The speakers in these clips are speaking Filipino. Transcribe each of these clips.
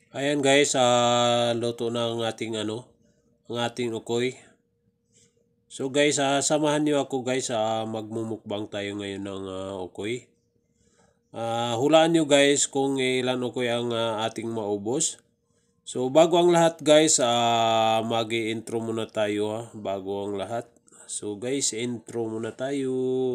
Ayan guys, luto na ang ating ang ating ukoy. So guys, samahan niyo ako guys, magmumukbang tayo ngayon ng ukoy. Hulaan niyo guys kung ilan ukoy ang ating maubos. So bago ang lahat guys, mag-i-intro muna tayo bago ang lahat. So guys, intro muna tayo.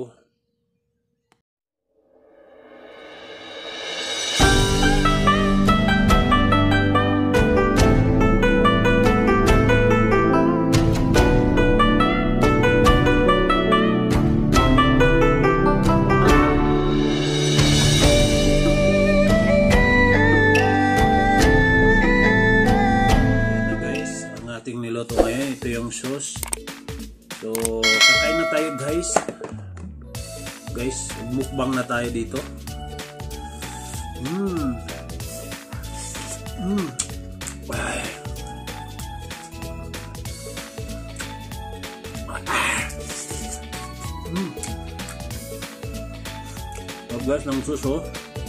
Niloto ngayon, ito yung sauce. So kakain na tayo guys. Mukbang na tayo dito. Guys, ng sauce oh.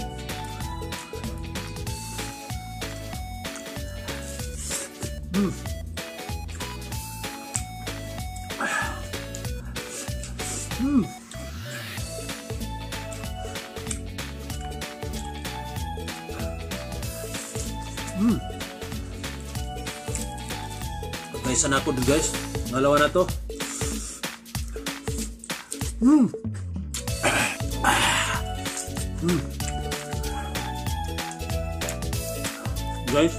Isa na ako guys, ngalawa na to. Guys,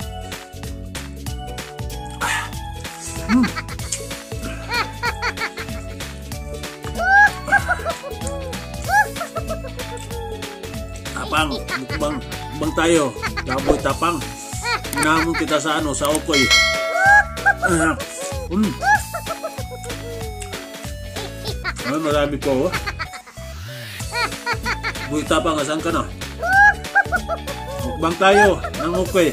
tapang, mukbang tayo. Gaboy tapang. Hinamon kita sa sa ukoy. Marami po. Buhay tapang, asan ka na? Mukbang tayo ng ukoy.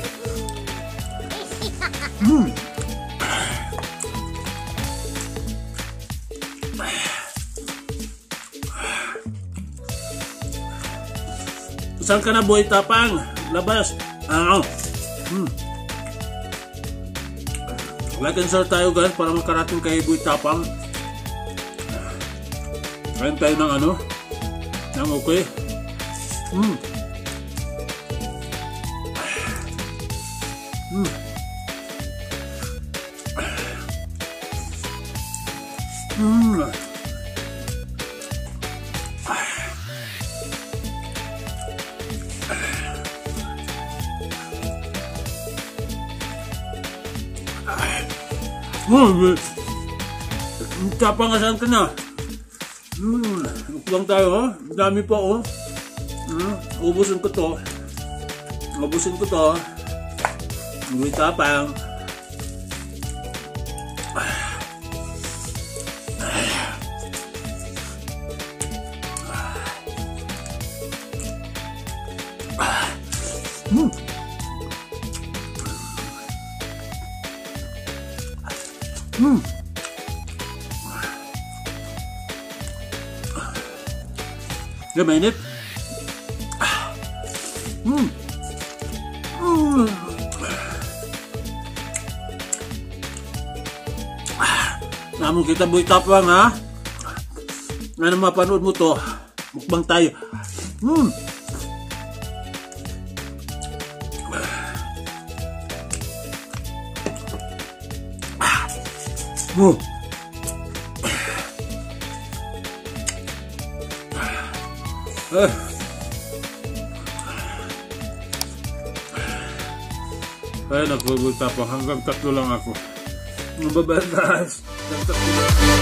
Saan ka na buhay tapang? Labas. Like and share tayo guys para makarating kay buhay tapang. Kain tayo ng ng ukoy. Tapang, asan ka na? Mukbang tayo, dami pa oh. Ubusin ko to. Buhay tapang. Gak mainit. Namun kita buhay tapang ha. Ano mapanood mo to? Mukbang tayo. Kaya nagbubuhay tapang hanggang 3 lang ako. Bye-bye guys.